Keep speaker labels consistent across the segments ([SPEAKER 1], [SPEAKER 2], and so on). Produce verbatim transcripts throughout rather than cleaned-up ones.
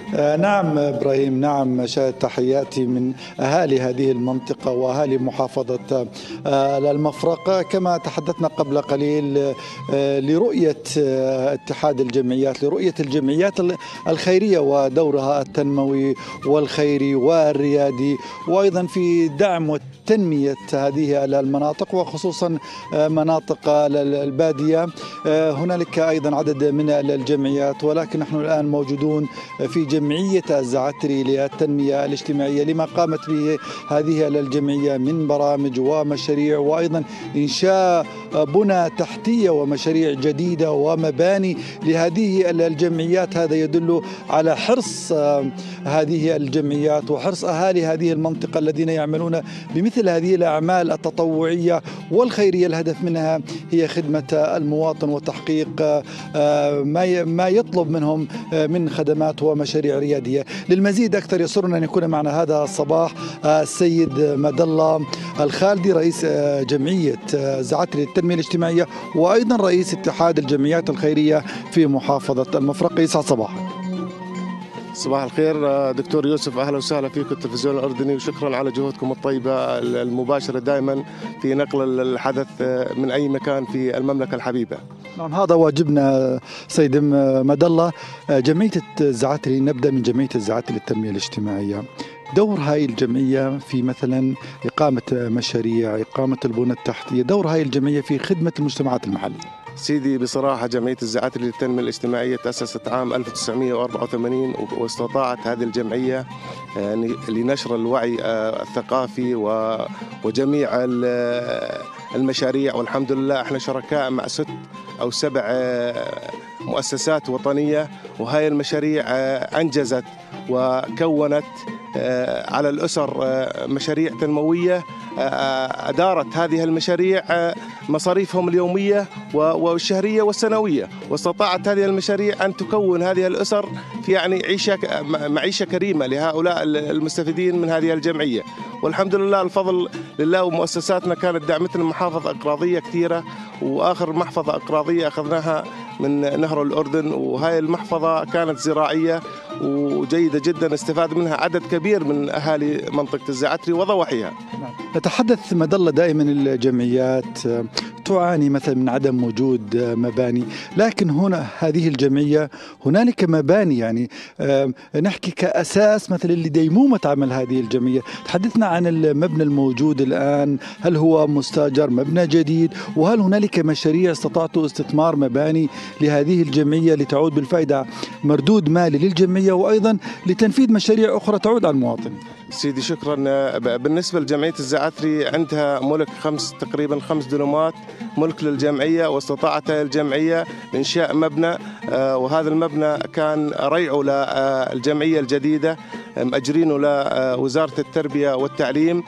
[SPEAKER 1] آه نعم إبراهيم، نعم، تحياتي من أهالي هذه المنطقة وأهالي محافظة آه المفرق. كما تحدثنا قبل قليل آه لرؤية آه اتحاد الجمعيات، لرؤية الجمعيات الخيرية ودورها التنموي والخيري والريادي، وأيضا في دعم وتنمية هذه المناطق وخصوصا آه مناطق البادية. آه هنالك أيضا عدد من الجمعيات، ولكن نحن الآن موجودون في جمعية الزعتري للتنمية الاجتماعية لما قامت به هذه الجمعية من برامج ومشاريع، وأيضا إنشاء بنى تحتية ومشاريع جديدة ومباني لهذه الجمعيات. هذا يدل على حرص هذه الجمعيات وحرص أهالي هذه المنطقة الذين يعملون بمثل هذه الأعمال التطوعية والخيرية. الهدف منها هي خدمة المواطن وتحقيق ما يطلب منهم من خدمات ومشاريع ريادية. للمزيد أكثر يسرنا أن يكون معنا هذا الصباح السيد مد الله الخالدي، رئيس جمعية زعتري للتنمية الاجتماعية وأيضا رئيس اتحاد الجمعيات الخيرية في محافظة المفرق. يسعد صباحك.
[SPEAKER 2] صباح الخير دكتور يوسف، أهلا وسهلا فيكم التلفزيون الأردني، وشكرا على جهودكم الطيبة المباشرة دائما في نقل الحدث من أي مكان في المملكة الحبيبة.
[SPEAKER 1] نعم، هذا واجبنا سيد مد الله. جمعية الزعتري، نبدأ من جمعية الزعتري للتنمية الاجتماعية. دور هاي الجمعية في مثلا إقامة مشاريع، إقامة البنى التحتية، دور هاي الجمعية في خدمة المجتمعات المحلية.
[SPEAKER 2] سيدي بصراحة جمعية الزعتري للتنمية الاجتماعية تأسست عام ألف وتسعمئة وأربعة وثمانين، واستطاعت هذه الجمعية لنشر الوعي الثقافي وجميع المشاريع، والحمد لله احنا شركاء مع ست أو سبع مؤسسات وطنية، وهاي المشاريع أنجزت وكونت على الأسر مشاريع تنموية أدارت هذه المشاريع مصاريفهم اليومية والشهرية والسنوية، واستطاعت هذه المشاريع أن تكون هذه الأسر في يعني عيشة معيشة كريمة لهؤلاء المستفيدين من هذه الجمعية. والحمد لله الفضل لله، ومؤسساتنا كانت دعمتنا محافظة أقراضية كثيرة، وآخر محفظة أقراضية أخذناها من نهر الأردن، وهاي المحفظة كانت زراعية وجيدة جدا، استفاد منها عدد كبير من أهالي منطقة الزعتري وضواحيها.
[SPEAKER 1] نتحدث مد الله دائما الجمعيات تعاني مثلا من عدم وجود مباني، لكن هنا هذه الجمعية هنالك مباني، يعني نحكي كأساس مثلا لديمومة عمل هذه الجمعية. تحدثنا عن المبنى الموجود الآن، هل هو مستأجر، مبنى جديد، وهل هنالك مشاريع استطعتوا استثمار مباني لهذه الجمعية لتعود بالفائدة مردود مالي للجمعية وأيضا لتنفيذ مشاريع أخرى تعود على المواطن؟
[SPEAKER 2] سيدي شكرا. بالنسبة لجمعية الزعتري عندها ملك خمس تقريبا خمس دنومات ملك للجمعية، واستطاعت الجمعية إنشاء مبنى، وهذا المبنى كان ريعه للجمعية الجديدة، مأجرينه لوزارة التربية والتعليم،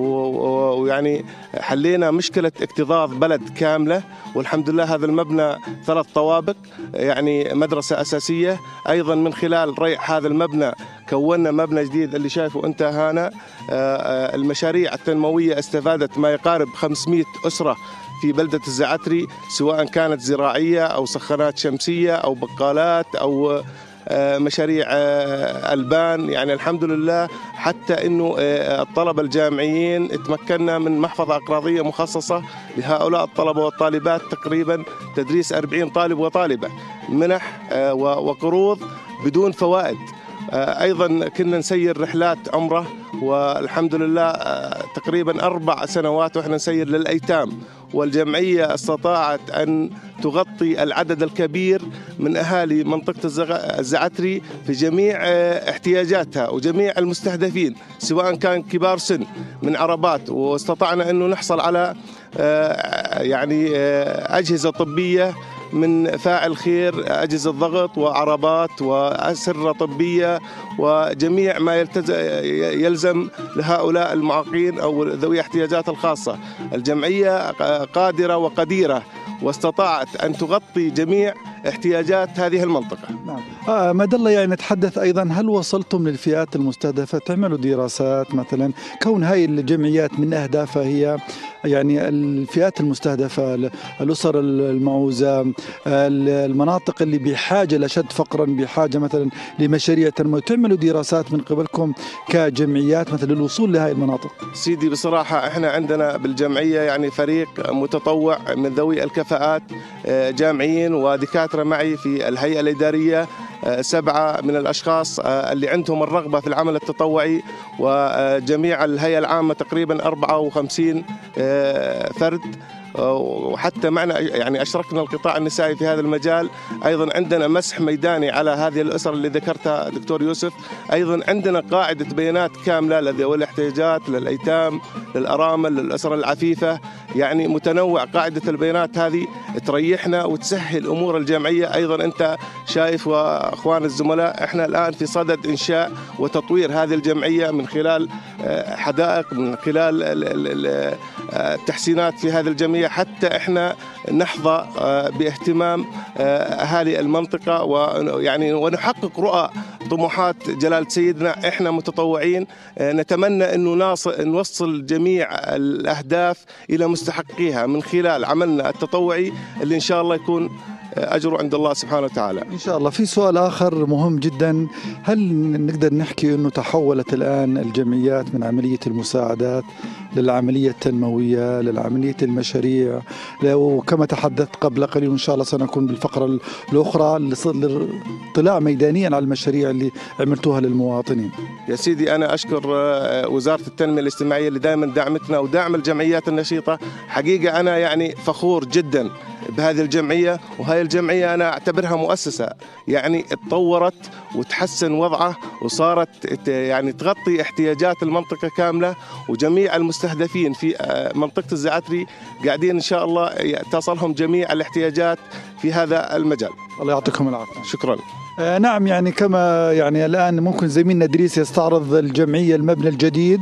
[SPEAKER 2] ويعني حلينا مشكلة اكتظاظ بلد كاملة. والحمد لله هذا المبنى ثلاث طوابق، يعني مدرسة أساسية. أيضا من خلال ريع هذا المبنى كونا مبنى جديد اللي شايفه أنت هنا. المشاريع التنموية استفادت ما يقارب خمسمئة أسرة في بلدة الزعتري، سواء كانت زراعية أو سخانات شمسية أو بقالات أو مشاريع ألبان. يعني الحمد لله حتى أنه الطلبة الجامعيين تمكنا من محفظة أقراضية مخصصة لهؤلاء الطلبة والطالبات، تقريبا تدريس أربعين طالب وطالبة، منح وقروض بدون فوائد. أيضا كنا نسير رحلات عمرة، والحمد لله تقريبا أربع سنوات وإحنا نسير للأيتام، والجمعية استطاعت أن تغطي العدد الكبير من أهالي منطقة الزعتري في جميع احتياجاتها وجميع المستهدفين، سواء كان كبار سن من عربات، واستطعنا أنه نحصل على يعني أجهزة طبية من فاعل خير، أجهزة ضغط وعربات وأسرة طبية وجميع ما يلزم لهؤلاء المعاقين أو ذوي احتياجات الخاصة. الجمعية قادرة وقديرة، واستطاعت أن تغطي جميع احتياجات هذه المنطقة.
[SPEAKER 1] نعم. آه ما دل يعني نتحدث أيضا، هل وصلتم للفئات المستهدفة تعملوا دراسات مثلا، كون هاي الجمعيات من أهدافها هي يعني الفئات المستهدفة، الأسر المعوزة، المناطق اللي بحاجة لشد فقرا، بحاجة مثلا لمشاريع تنموية، تعملوا دراسات من قبلكم كجمعيات مثلا للوصول لهذه المناطق؟
[SPEAKER 2] سيدي بصراحة احنا عندنا بالجمعية يعني فريق متطوع من ذوي الكفاءات، جامعيين ودكاترة معي في الهيئة الإدارية، سبعة من الأشخاص اللي عندهم الرغبة في العمل التطوعي، وجميع الهيئة العامة تقريبا أربعة وخمسين فرد، وحتى معنا يعني أشركنا القطاع النسائي في هذا المجال. أيضا عندنا مسح ميداني على هذه الأسر اللي ذكرتها دكتور يوسف. أيضا عندنا قاعدة بيانات كاملة لذوي الاحتياجات، للأيتام، للأرامل، للأسر العفيفة، يعني متنوع. قاعدة البيانات هذه تريحنا وتسهل أمور الجمعية. أيضا أنت شايف وأخوان الزملاء، إحنا الآن في صدد إنشاء وتطوير هذه الجمعية من خلال حدائق، من خلال التحسينات في هذه الجمعية، حتى إحنا نحظى باهتمام أهالي المنطقة، ويعني ونحقق رؤى طموحات جلالة سيدنا. إحنا متطوعين نتمنى أنه نوصل جميع الأهداف إلى مستحقيها من خلال عملنا التطوعي اللي إن شاء الله يكون أجره عند الله سبحانه وتعالى
[SPEAKER 1] إن شاء الله. في سؤال آخر مهم جدا، هل نقدر نحكي أنه تحولت الآن الجمعيات من عملية المساعدات للعملية التنموية، للعملية المشاريع، وكما تحدثت قبل قليل إن شاء الله سنكون بالفقرة الأخرى للاطلاع ميدانيا على المشاريع اللي عملتوها للمواطنين؟
[SPEAKER 2] يا سيدي أنا أشكر وزارة التنمية الاجتماعية اللي دائما دعمتنا ودعم الجمعيات النشيطة. حقيقة أنا يعني فخور جدا بهذه الجمعية، وهذه الجمعية أنا أعتبرها مؤسسة يعني اتطورت وتحسن وضعه، وصارت يعني تغطي احتياجات المنطقة كاملة، وجميع المستهدفين في منطقة الزعتري قاعدين إن شاء الله تصلهم جميع الاحتياجات في هذا المجال.
[SPEAKER 1] الله يعطيكم العافية.
[SPEAKER 2] شكرا.
[SPEAKER 1] آه نعم، يعني كما يعني الآن ممكن زميلنا إدريس يستعرض الجمعية المبنى الجديد،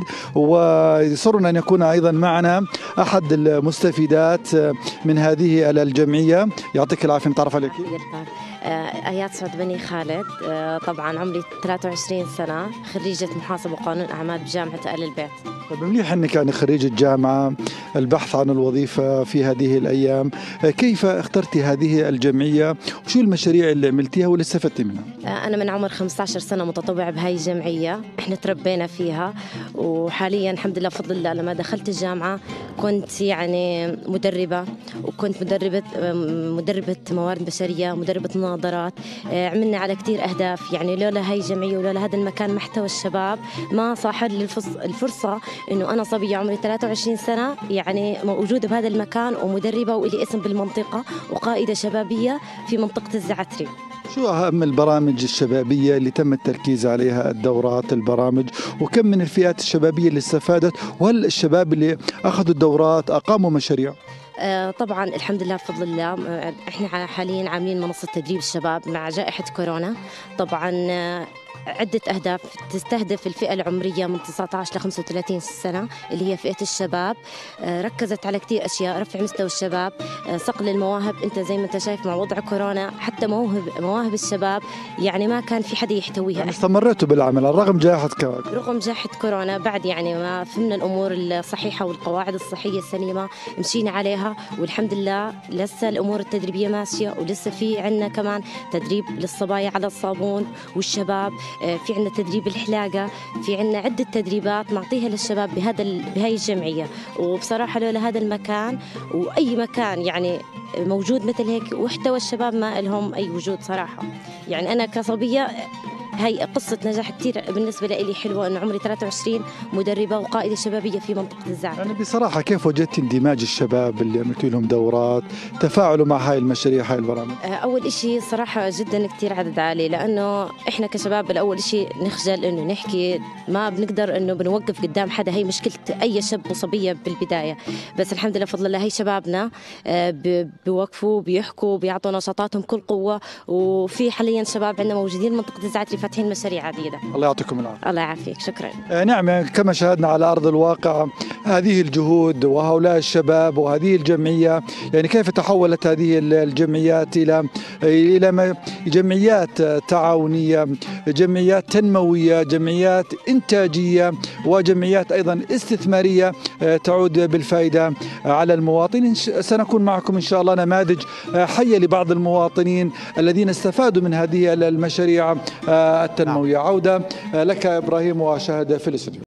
[SPEAKER 1] ويسرنا أن يكون أيضا معنا أحد المستفيدات من هذه الجمعية. يعطيك العافية، نتعرف عليك.
[SPEAKER 3] آيات سعد بني خالد، طبعا عمري ثلاثة وعشرين سنة، خريجة محاسبة وقانون أعمال بجامعة آل البيت.
[SPEAKER 1] طيب مليح أنك يعني خريجة جامعة، البحث عن الوظيفة في هذه الأيام، كيف اخترتي هذه الجمعية وشو المشاريع اللي عملتيها واللي استفدتي منها؟
[SPEAKER 3] أنا من عمر خمسة عشر سنة متطوعة بهاي الجمعية، إحنا تربينا فيها، وحاليا الحمد لله بفضل الله لما دخلت الجامعة كنت يعني مدربة، وكنت مدربة مدربة موارد بشرية، مدربة مناظرات. عملنا على كتير أهداف، يعني لولا هاي الجمعية ولولا هذا المكان محتوى الشباب ما صاحت لي الفرصة إنه أنا صبية عمري ثلاثة وعشرين سنة يعني موجودة بهذا المكان، ومدربة وإلي اسم بالمنطقة، وقائدة شبابية في منطقة الزعتري.
[SPEAKER 1] شو أهم البرامج الشبابية اللي تم التركيز عليها، الدورات، البرامج، وكم من الفئات الشبابية اللي استفادت، وهل الشباب اللي أخذوا الدورات أقاموا مشاريع؟
[SPEAKER 3] آه طبعا الحمد لله بفضل الله. احنا حاليا عاملين منصة تدريب الشباب مع جائحة كورونا. طبعا آه عدة أهداف تستهدف الفئة العمرية من تسعة عشر ل خمسة وثلاثين سنة اللي هي فئة الشباب. ركزت على كتير أشياء، رفع مستوى الشباب، صقل المواهب. أنت زي ما أنت شايف مع وضع كورونا حتى مواهب مواهب الشباب يعني ما كان في حدا يحتويها.
[SPEAKER 1] يعني استمرتوا بالعمل رغم جائحة كورونا؟
[SPEAKER 3] رغم جائحة كورونا، بعد يعني ما فهمنا الأمور الصحيحة والقواعد الصحية السليمة مشينا عليها، والحمد لله لسه الأمور التدريبية ماشية، ولسه في عنا كمان تدريب للصبايا على الصابون والشباب، في عنا تدريب الحلاقة، في عنا عدة تدريبات نعطيها للشباب بهذا بهاي الجمعية. وبصراحة لولا هذا المكان وأي مكان يعني موجود مثل هيك واحتوى الشباب ما لهم أي وجود صراحة. يعني أنا كصبية هاي قصة نجاح كتير بالنسبة لي حلوة، أنه عمري ثلاثة وعشرين مدربة وقائدة شبابية في منطقة الزعتري.
[SPEAKER 1] يعني بصراحة كيف وجدت اندماج الشباب اللي عملتوا لهم دورات، تفاعلوا مع هاي المشاريع، هاي البرامج؟
[SPEAKER 3] أول إشي صراحة جدا كتير عدد عالي، لأنه إحنا كشباب الأول إشي نخجل إنه نحكي، ما بنقدر إنه بنوقف قدام حدا. هي مشكلة أي شاب وصبية بالبداية، بس الحمد لله بفضل الله هي شبابنا بيوقفوا بيحكوا بيعطوا نشاطاتهم كل قوة. وفي حاليا شباب عندنا موجودين منطقة الزعتري فاتحين مشاريع عديدة.
[SPEAKER 1] الله يعطيكم العافية.
[SPEAKER 3] الله يعافيك، شكرا.
[SPEAKER 1] نعم، كما شاهدنا على أرض الواقع هذه الجهود وهؤلاء الشباب وهذه الجمعية، يعني كيف تحولت هذه الجمعيات إلى إلى جمعيات تعاونية، جمعيات تنموية، جمعيات إنتاجية، وجمعيات أيضا استثمارية تعود بالفائدة على المواطنين. سنكون معكم إن شاء الله نماذج حية لبعض المواطنين الذين استفادوا من هذه المشاريع التنموية. عودة لك إبراهيم وشاهد في الاستوديو.